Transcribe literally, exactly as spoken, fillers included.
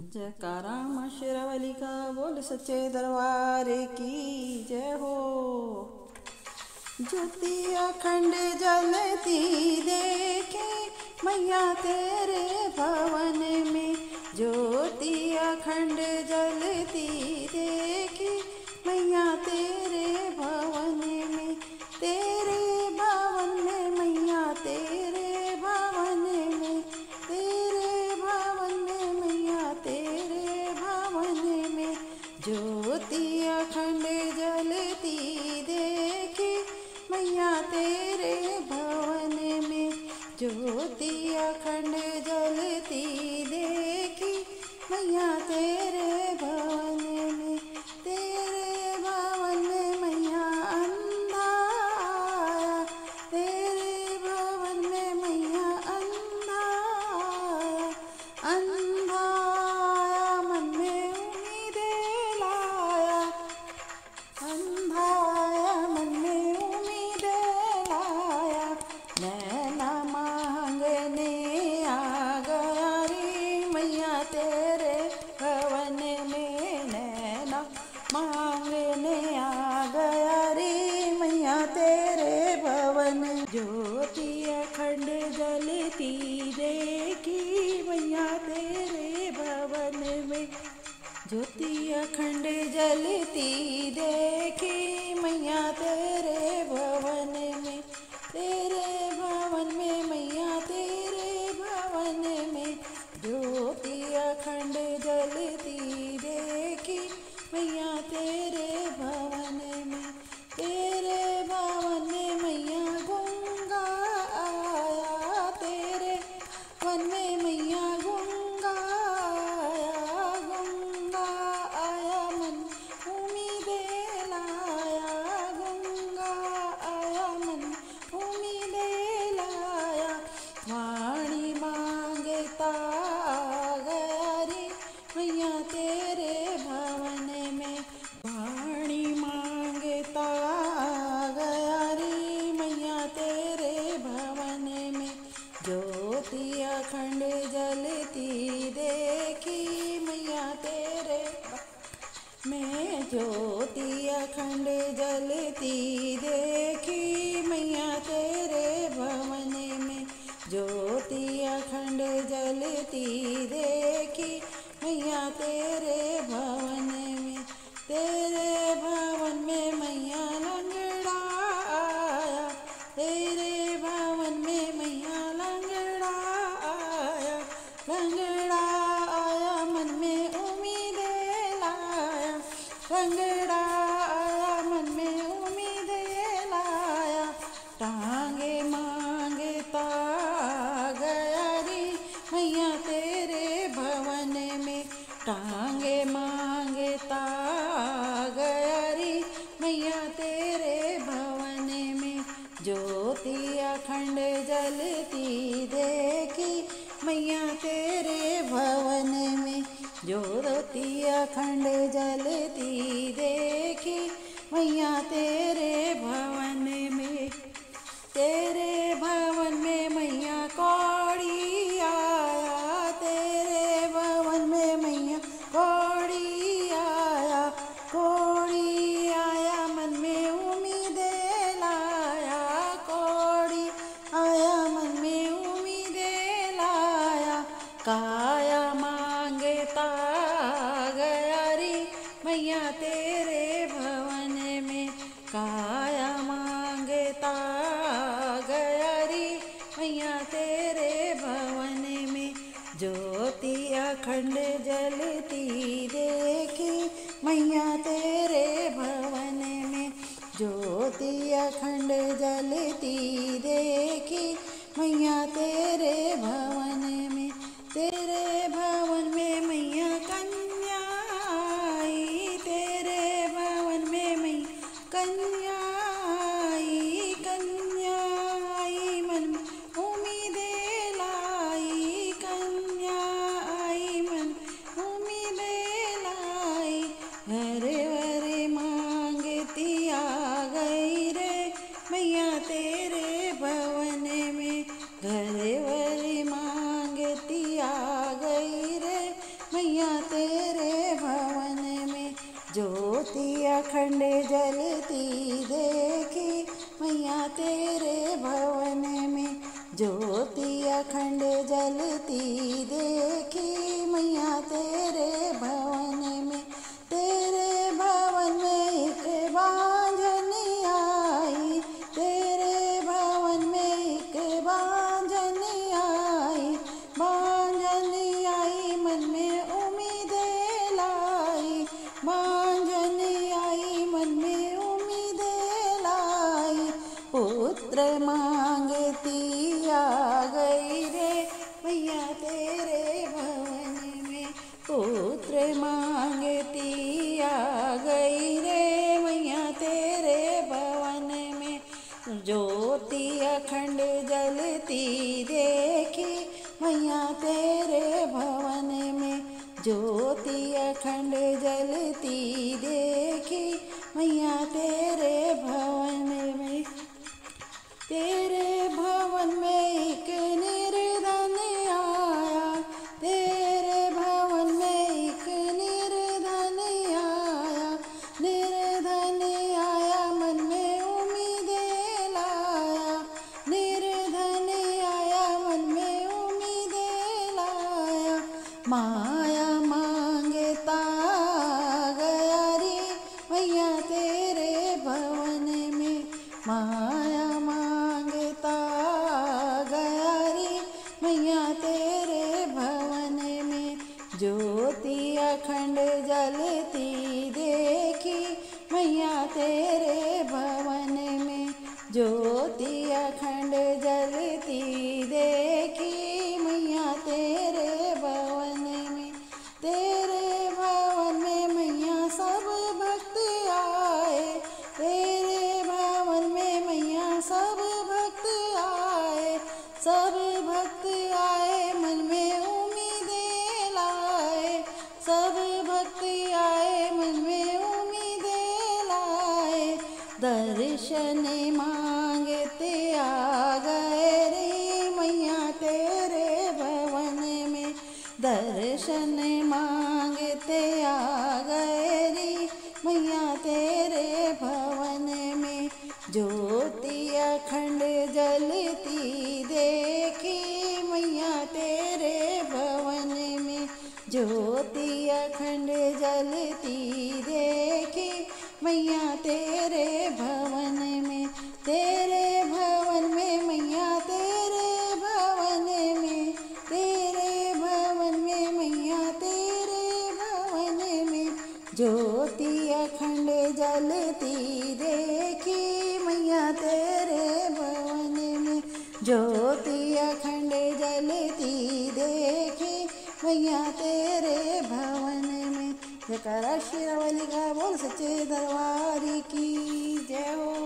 जयकारा माँ शेरावाली का, बोल सच्चे दरबार की जय हो। ज्योति अखंड जलती देखे मैया तेरे भवन में, ज्योति अखंड जलती देखी मैया तेरे भवन में, तेरे भवन में मैया तेरे भवन में, तेरे भवन में मैया तेरे भवन में, ज्योति अखंड जलती देखी मैया तेरे भवन में, ज्योति अखंड जलती देखी मैया तेरे भवन में, तेरे भवन में मैया अंधा आया, तेरे भवन में मैया अंधा आया, अंधा आया मन में उम्मीदें लाया, अंधा आया मन में उम्मीदें लाया, नैना मांगने आ गया रे मैया तेरे भवन में, नैना मांगने आ गया रे मैया तेरे भवन, ज्योति अखंड जलती देखी मैया तेरे भवन में, ज्योति अखंड जलती देखी मैया तेरे भवन में, तेरे भवन में मैया तेरे भवन में, ज्योति अखंड जलती देखी मैया तेरे भवन में, तेरे भवन में मैया गूंगा आया, तेरे वन में मैया गूंगा आया, गूंगा आया मन उम्मीदें लाया, गूंगा आया मन उम्मीदें लाया, वाणी मांगता गया रे मैया तेरे भवन में, वाणी मांगता गया रे मैया तेरे भवन में, ज्योति अखंड जलती देखी मैया तेरे में, ज्योति अखंड जलती देखी मैया तेरे भवन में, ज्योति अखंड जलती देखी मैया तेरे भवन में, तेरे भवन में मैया लंगड़ा आया, तेरे भवन में मैया लंगड़ा आया, लंगड़ा आया मन में उम्मीदें लाया, लंगड़ा आया मन में उम्मीदें लाया, टांगे मांगता गया रे मैया तेरे भवन में, टांगे मांगता गया रे मैया तेरे भवन में, ज्योति अखंड जलती देखी मैया तेरे भवन में, ज्योति अखंड जलती देखी मैया तेरे भवन में, तेरे भवन में मैया कौड़ी आया, तेरे भवन में मैया कौड़ी आया, कौड़ी आया मन में उम्मीदें लाया, कौड़ी आया मन में उम्मीदें लाया, काया मांगता गया रे मैया तेरे भवन में, काया मांगता गया रे मैया तेरे भवन में, ज्योति अखंड जलती देखी मैया तेरे भवन में, ज्योति अखंड जलती देखी मैया तेरे भवन में, तेरे भवन में मैया कन्या आई, तेरे भवन में मैया कन्या आई, कन्या आई मन में उम्मीदें लाई, कन्या आई मन उम्मीदें लाई, हरे हरे मांगती आ गई रे मैया तेरे भवन में, घरे वरे मांगती आ गई रे मैया अखंड जलती देखी मैया तेरे भवन में। ज्योति अखंड जलती देखी मैया तेरे भवन में। तेरे भवन में एक बांझन आई, तेरे भवन में एक बांझन आई। बांझन आई मन में उम्मीदें लाई, बांझन आई मन में उम्मीदें लाई। पुत्र मांगती आ गई रे मैया तेरे भवन में। पुत्र मांगती आ गई रे मैया तेरे भवन में। ज्योति अखंड जलती देखी मैया तेरे भवन में। ज्योति अखंड जलती देखी मैया तेरे भवन में। तेरे भवन में एक निर्धन आया, तेरे भवन में एक निर्धन आया। निर्धन आया मन में उम्मीदें लाया, निर्धन आया मन में उम्मीदें लाया। माया मांगता गया रे मैया तेरे भवन में। माया मांगता गया रे मैया तेरे भवन में। ज्योति अखंड जलती देखी मैया तेरे भवन में। ज्योति अखंड जलती देखी मैया तेरे भवन में। तेरे भवन में मैया सब भक्त आए, तेरे भवन में मैया सब भक्त आए। सब भक्त आए मन में उम्मीदें लाए, सब भक्त आए मन में उम्मीदें लाए। दर्शन मांगते आ गए रे मैया तेरे भवन में। दर्शन मांगते आ गए रे मैया तेरे भवन में। ज्योति अखंड जलती देखी मैया तेरे भवन में। ज्योति अखंड जलती देखी मैया तेरे भवन में। तेरे भवन में मैया तेरे भवन में। तेरे भवन में मैया तेरे भवन में। ज्योति अखंड जलती देखी मैया तेरे भवन में। ज्योति अखंड जलती देखी मैया तेरे भवन में। जयकारा शेरावाली का बोल सच्चे दरबार की जय हो।